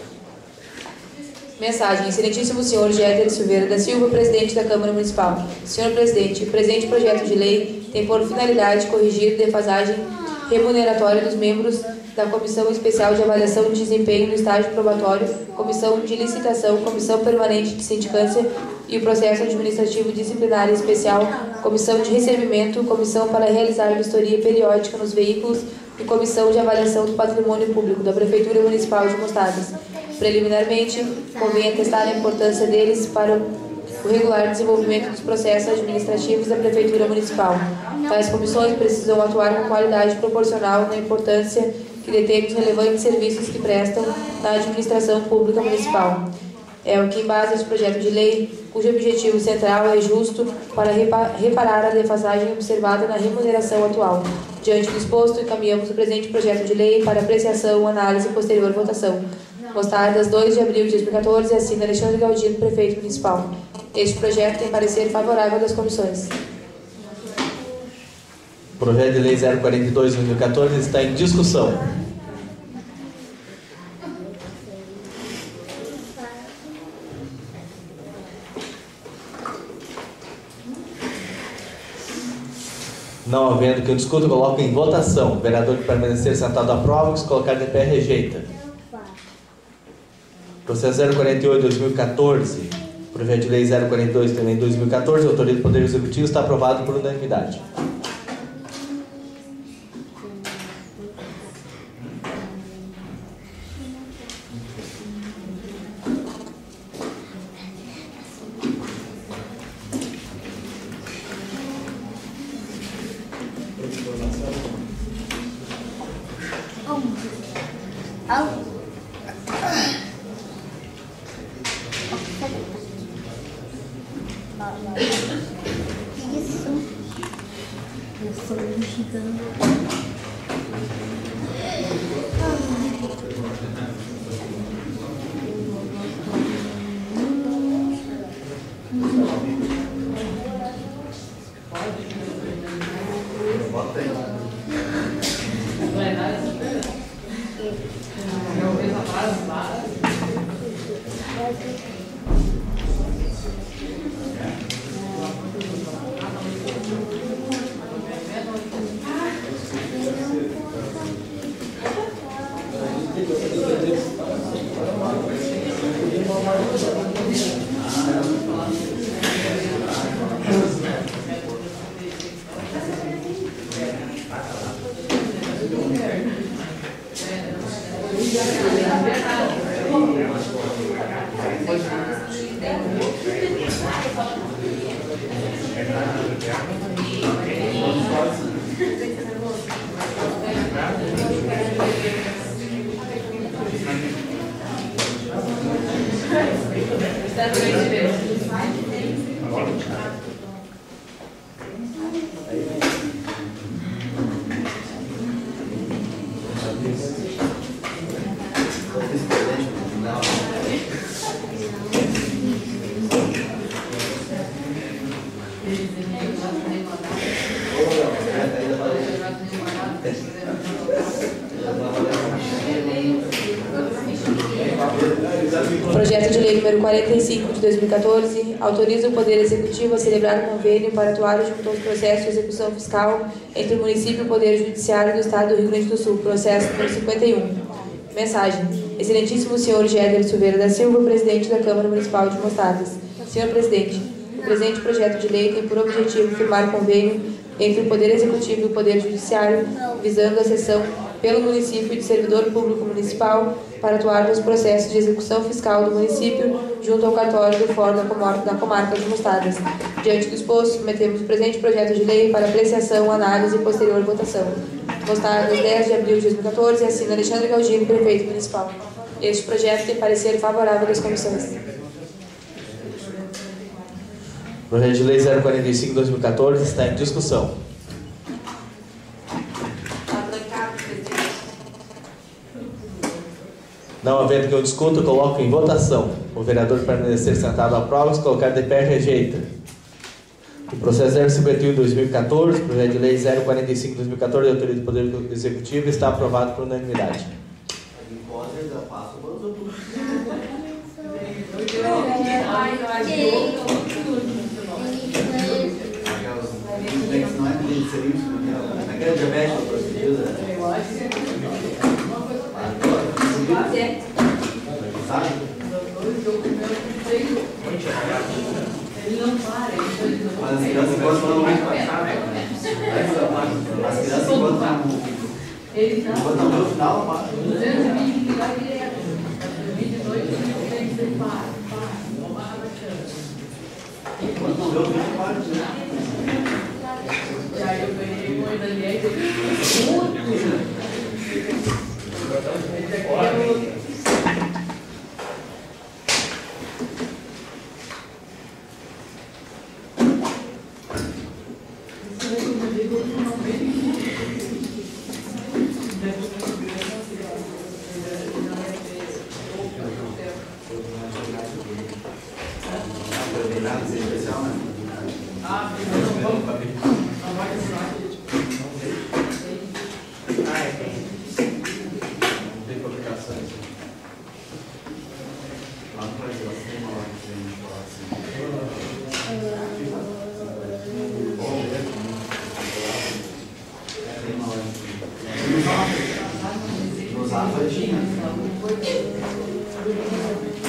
Mensagem. Excelentíssimo senhor Géder Silveira da Silva, presidente da Câmara Municipal. Senhor presidente, o presente projeto de lei tem por finalidade corrigir defasagem remuneratória dos membros da Comissão Especial de Avaliação de Desempenho no Estágio Probatório, Comissão de Licitação, Comissão Permanente de Sindicância e o Processo Administrativo Disciplinar Especial, Comissão de Recebimento, Comissão para realizar vistoria periódica nos veículos e Comissão de Avaliação do Patrimônio Público da Prefeitura Municipal de Mostardas. Preliminarmente, convém atestar a importância deles para o regular desenvolvimento dos processos administrativos da Prefeitura Municipal. Tais comissões precisam atuar com qualidade proporcional na importância que detêm os relevantes serviços que prestam na administração pública municipal. É o que embasa esse projeto de lei, cujo objetivo central é justo para reparar a defasagem observada na remuneração atual. Diante do exposto, encaminhamos o presente projeto de lei para apreciação, análise e posterior votação. Mostardas, dois de abril de dois mil e quatorze, assina Alexandre Galdino, prefeito municipal. Este projeto tem parecer favorável das comissões. Projeto de Lei zero quarenta e dois de dois mil e quatorze está em discussão. Não havendo que eu discuta, coloco em votação. O vereador que permanecer sentado aprova, que se colocar de pé rejeita. Processo zero quarenta e oito, dois mil e quatorze. Projeto de lei zero quarenta e dois, também dois mil e quatorze. Autoria do Poder Executivo, está aprovado por unanimidade. Projeto de lei número quarenta e cinco de dois mil e quatorze autoriza o Poder Executivo a celebrar um convênio para atuar junto aos processos de execução fiscal entre o município e o Poder Judiciário do Estado do Rio Grande do Sul, processo número cinquenta e um. Mensagem. Excelentíssimo senhor Géder Silveira da Silva, presidente da Câmara Municipal de Mostardas. Senhor presidente, o presente projeto de lei tem por objetivo firmar convênio entre o Poder Executivo e o Poder Judiciário, visando a cessão pelo município de servidor público municipal para atuar nos processos de execução fiscal do município junto ao cartório do Fórum da Comarca, da comarca de Mostardas. Diante do exposto, submetemos o presente projeto de lei para apreciação, análise e posterior votação. Mostardas, dez de abril de dois mil e quatorze, assina Alexandre Galdino, prefeito municipal. Este projeto tem parecer favorável das comissões. Projeto de lei zero quarenta e cinco, dois mil e quatorze está em discussão. Não havendo que eu discuta, eu coloco em votação. O vereador permanecer sentado aprova, se colocar de pé, rejeita. O processo zero cinquenta e um, dois mil e quatorze, projeto de lei zero quarenta e cinco, dois mil e quatorze, de autoria do Poder Executivo, está aprovado por unanimidade. Não é glicerina, naquela diabetes procedida. Sabe? Ele não para, mas as crianças enquanto não mais passar, as crianças enquanto não enquanto não no final, não para. Enquanto não deu, não para. Já eu ganhei uma Daniel Nos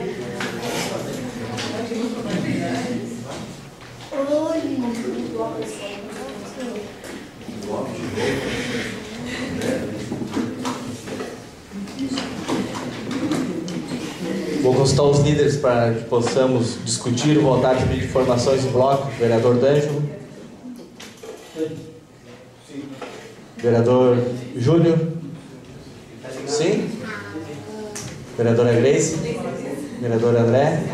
Vou consultar os líderes para que possamos discutir, votar e pedir informações em bloco. Vereador D'Angelo. Vereador Júnior. Sim? Vereadora Grace. Vereador André.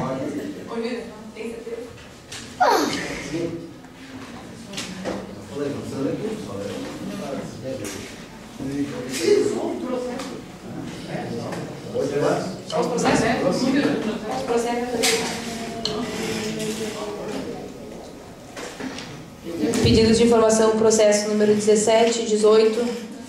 Pedidos de informação, processo número dezessete, dezoito,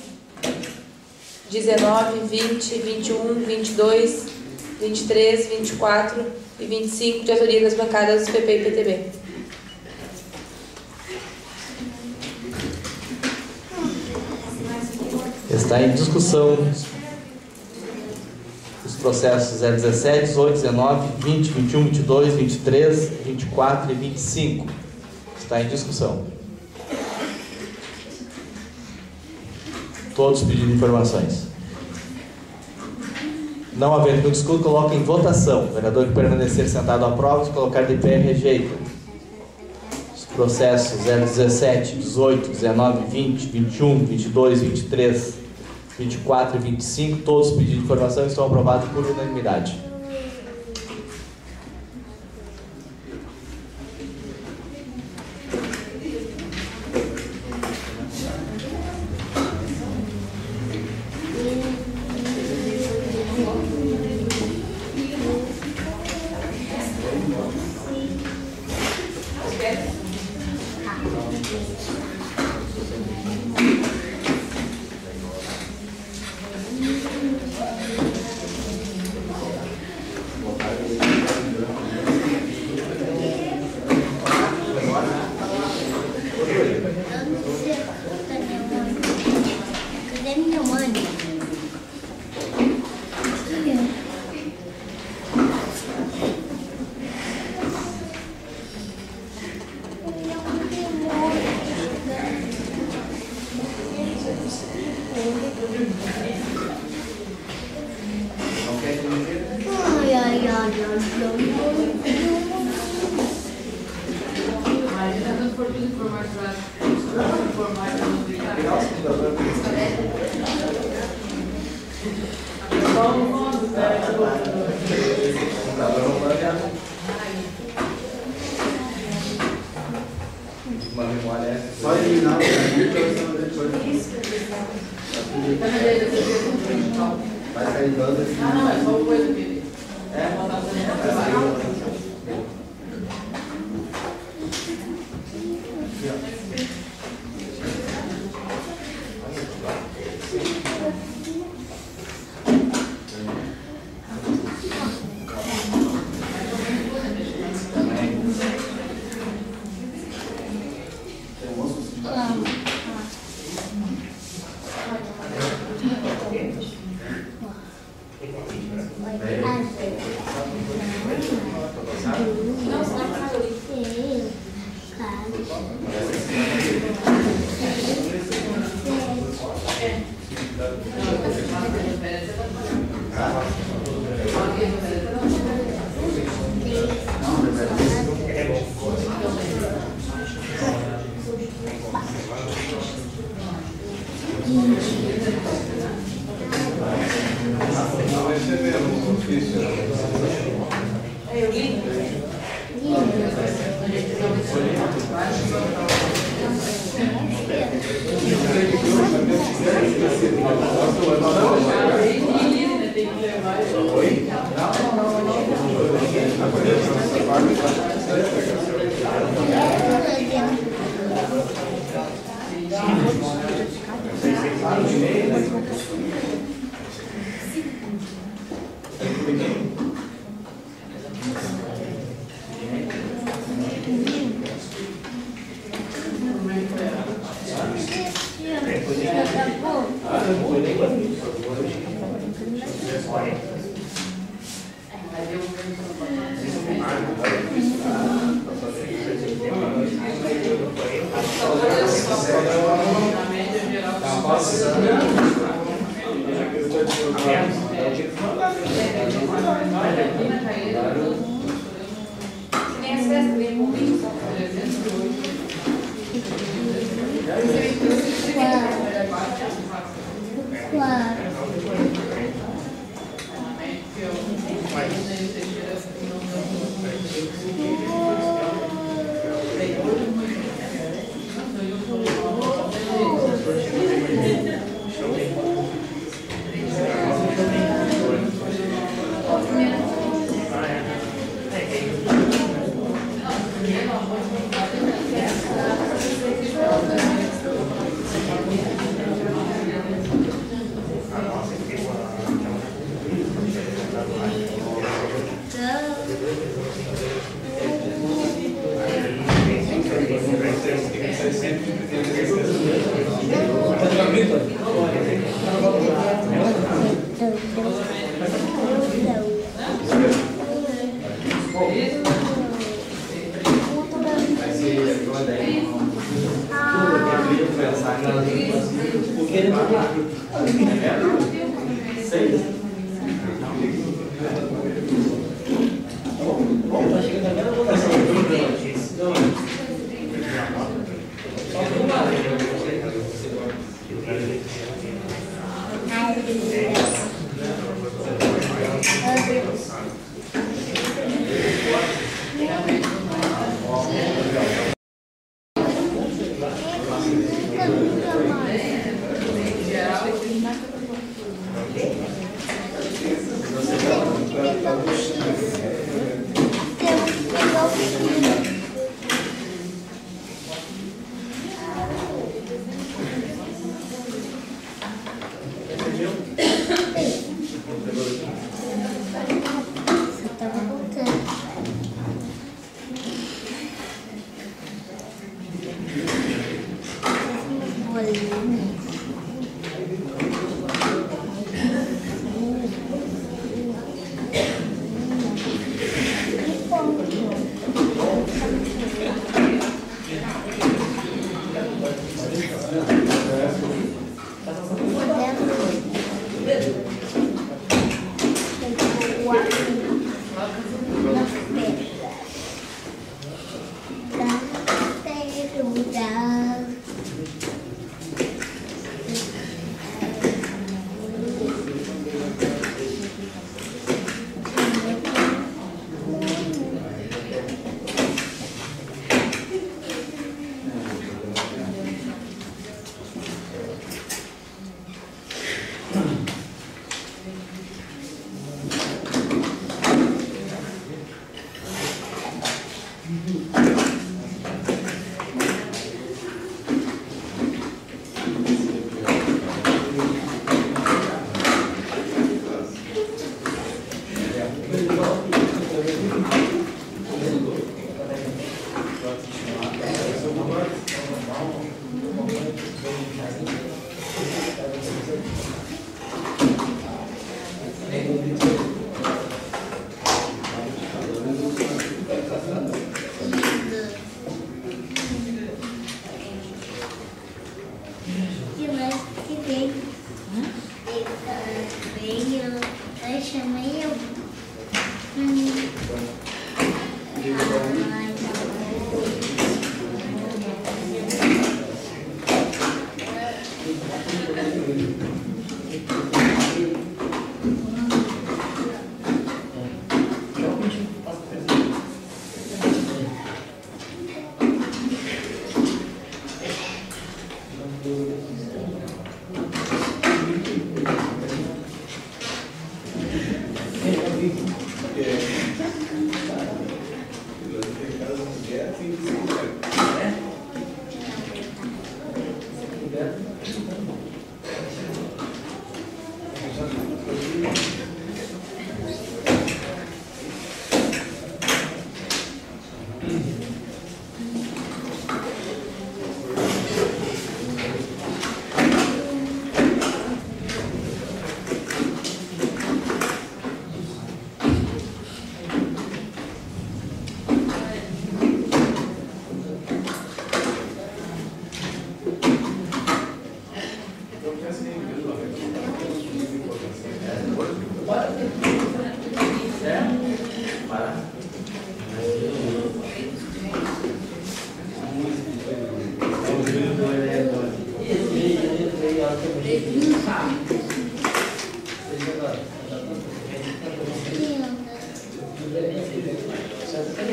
dezenove, vinte, vinte e um, vinte e dois, vinte e três, vinte e quatro e vinte e cinco, de autoria das bancadas P P e P T B. Está em discussão os processos zero dezessete, dezoito, dezenove, vinte, vinte e um, vinte e dois, vinte e três, vinte e quatro e vinte e cinco. Está em discussão. Todos pedindo informações. Não havendo que discutir, coloca em votação. O vereador que permanecer sentado aprova, se colocar de pé, rejeita. Os processos zero dezessete, dezoito, dezenove, vinte, vinte e um, vinte e dois, vinte e três, vinte e quatro e vinte e cinco, todos pedindo informação estão aprovados por unanimidade. Uma memória só eliminar o vai sair dando assim. Ah, não, é só o coisa dele. É, botar o Vai. Sim.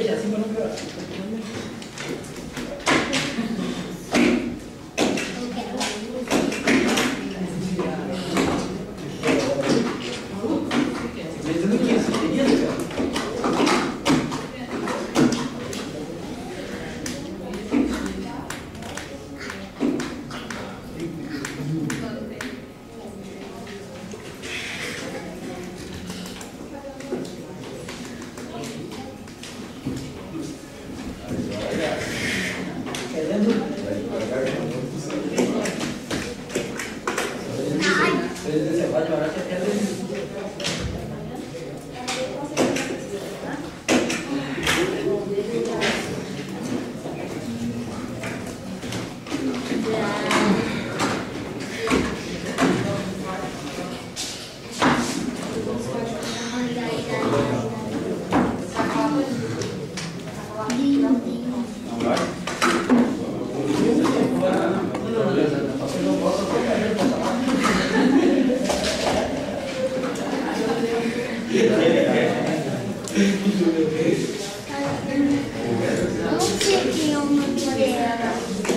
não sei quem é o nome dela.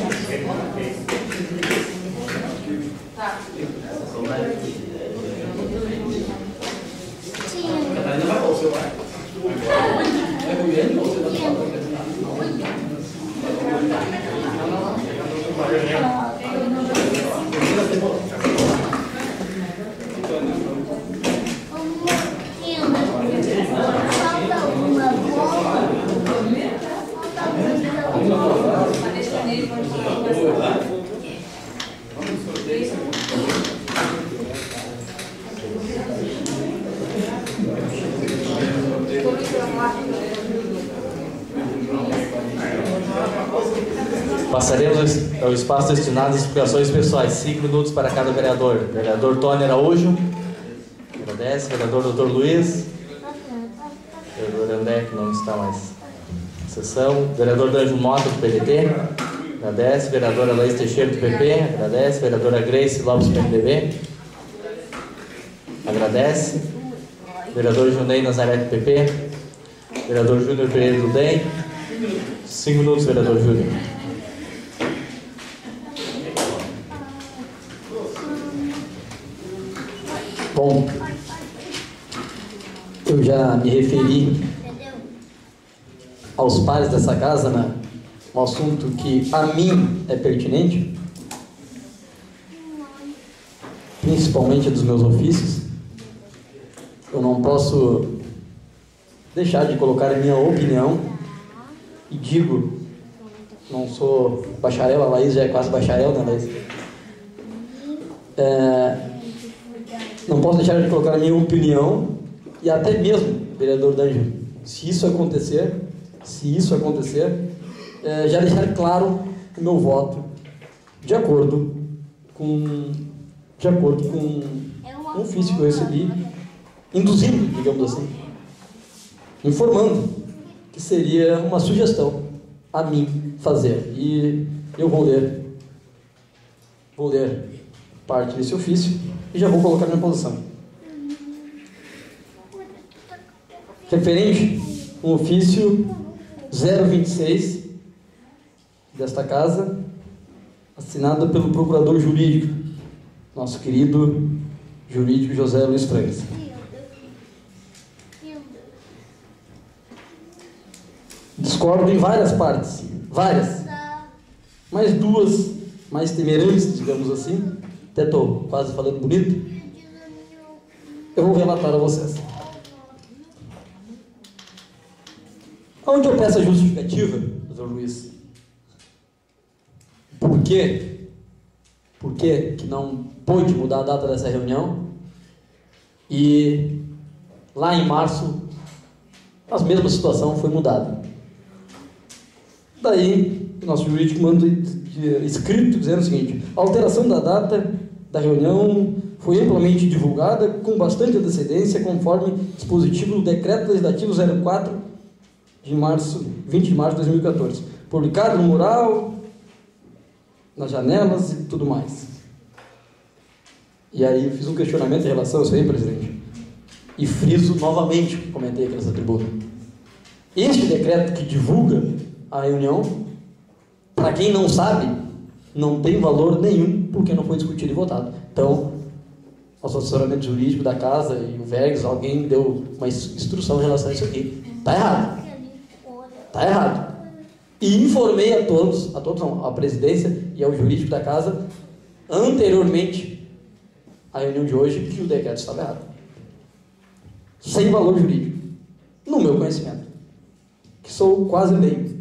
Tá. Sim. Catarina vai ao seu pai. É Goiânia ou você vai falar? Falta uma bola. Passaremos ao espaço destinado às explicações pessoais. Cinco minutos para cada vereador. Vereador Tony Araújo. Agradece. Vereador doutor Luiz. Vereador André, que não está mais na sessão. Vereador Danjo Mota, do P D T. Agradece. Vereadora Laís Teixeira, do P P. Agradece. Vereadora Grace Lopes, do P M D B. Agradece. Vereador Junei Nazaré, do P P. Vereador Júnior Pereira, do D E M. Cinco minutos, vereador Júnior. Bom, eu já me referi aos pares dessa casa, né? Um assunto que a mim é pertinente, principalmente dos meus ofícios. Eu não posso deixar de colocar a minha opinião e digo, não sou bacharel, a Laís já é quase bacharel, né, Laís? É, não posso deixar de colocar a minha opinião e até mesmo, vereador Danjo, se isso acontecer, se isso acontecer, é, já deixar claro o meu voto de acordo com, de acordo com um ofício que eu recebi, induzindo, digamos assim, informando que seria uma sugestão a mim fazer. E eu vou ler, vou ler parte desse ofício e já vou colocar minha posição. Referente ao ofício zero vinte e seis desta casa, assinado pelo procurador jurídico, nosso querido jurídico José Luiz França. Discordo em várias partes, várias, mas duas mais temerantes, digamos assim, até estou quase falando bonito, eu vou relatar a vocês. Onde eu peço a justificativa, doutor Luiz? Por quê? Por quê que não pôde mudar a data dessa reunião? E lá em março, a mesma situação foi mudada. Daí, o nosso jurídico manda escrito dizendo o seguinte: a alteração da data da reunião foi amplamente divulgada com bastante antecedência, conforme dispositivo do Decreto Legislativo zero quatro de março, vinte de março de dois mil e quatorze, publicado no mural, nas janelas e tudo mais. E aí eu fiz um questionamento em relação a isso aí, presidente, e friso novamente, comentei aqui nessa tribuna. Este decreto que divulga a reunião, para quem não sabe, não tem valor nenhum, porque não foi discutido e votado. Então, nosso assessoramento jurídico da casa e o Vergs, alguém deu uma instrução em relação a isso aqui. Está errado. Está errado. E informei a todos, a todos não, à presidência e ao jurídico da casa, anteriormente à reunião de hoje, que o decreto estava errado. Sem valor jurídico. No meu conhecimento. Que sou quase leigo.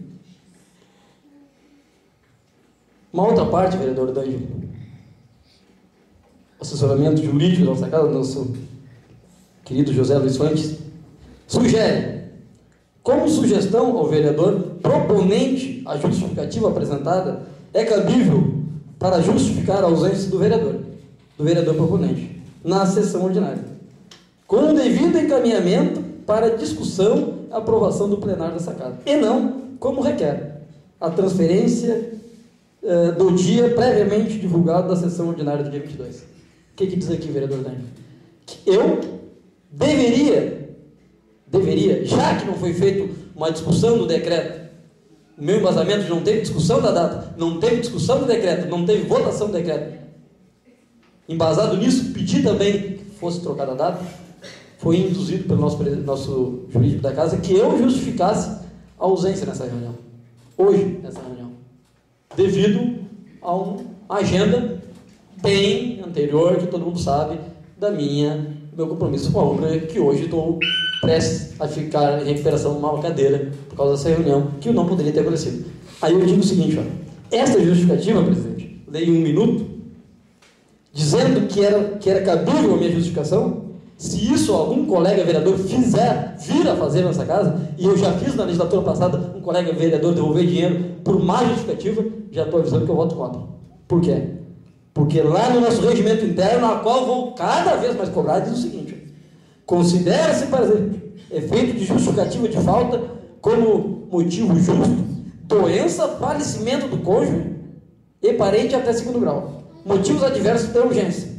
Uma outra parte, vereador Danjo, assessoramento jurídico da nossa casa, nosso querido José Luiz Fontes, sugere, como sugestão ao vereador proponente, a justificativa apresentada é cabível para justificar a ausência do vereador, do vereador proponente, na sessão ordinária, com o devido encaminhamento para discussão e aprovação do plenário dessa casa, e não, como requer, a transferência uh, do dia previamente divulgado da sessão ordinária do dia vinte e dois. O que, que diz aqui, vereador Dani? Que eu deveria, deveria, já que não foi feita uma discussão do decreto, o meu embasamento de não teve discussão da data, não teve discussão do decreto, não teve votação do decreto, embasado nisso, pedi também que fosse trocada a data, foi induzido pelo nosso, nosso jurídico da casa que eu justificasse a ausência nessa reunião, hoje, nessa reunião, devido a uma agenda bem anterior, que todo mundo sabe, da minha, meu compromisso com a Umbra, que hoje estou prestes a ficar em recuperação numa cadeira por causa dessa reunião, que eu não poderia ter acontecido. Aí eu digo o seguinte, ó, esta justificativa, presidente, dei um minuto, dizendo que era, que era cabível a minha justificação. Se isso algum colega vereador fizer, vir a fazer nessa casa, e eu já fiz na legislatura passada, um colega vereador devolver dinheiro por má justificativa, já estou avisando que eu voto contra. Por quê? Porque lá no nosso regimento interno, a qual vou cada vez mais cobrar, diz o seguinte: considera-se para efeito de justificativa de falta como motivo justo, doença, falecimento do cônjuge e parente até segundo grau, motivos adversos de urgência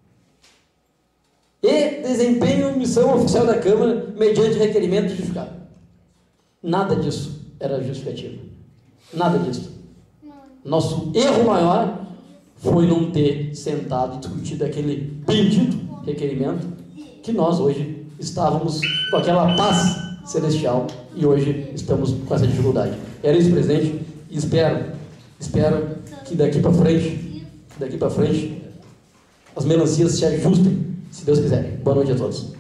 e desempenho em missão oficial da Câmara mediante requerimento justificado. Nada disso era justificativo. Nada disso. Nosso erro maior foi não ter sentado e discutido aquele bendito requerimento que nós hoje estávamos com aquela paz celestial e hoje estamos com essa dificuldade. Era isso, presidente, e espero, espero que daqui para frente, daqui para frente, as melancias se ajustem, se Deus quiser. Boa noite a todos.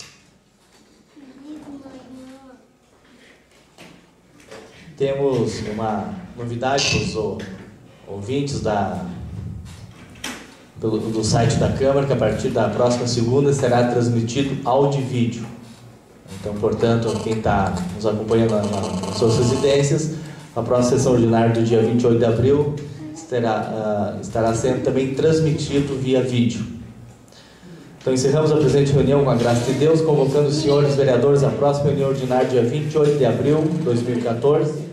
Temos uma novidade para os ouvintes da, pelo, do site da Câmara, que a partir da próxima segunda será transmitido áudio e vídeo. Então, portanto, quem está nos acompanhando na, na, nas suas residências, a próxima sessão ordinária do dia vinte e oito de abril estará, uh, estará sendo também transmitido via vídeo. Então, encerramos a presente reunião com a graça de Deus, convocando os senhores vereadores à próxima reunião ordinária dia vinte e oito de abril de dois mil e quatorze.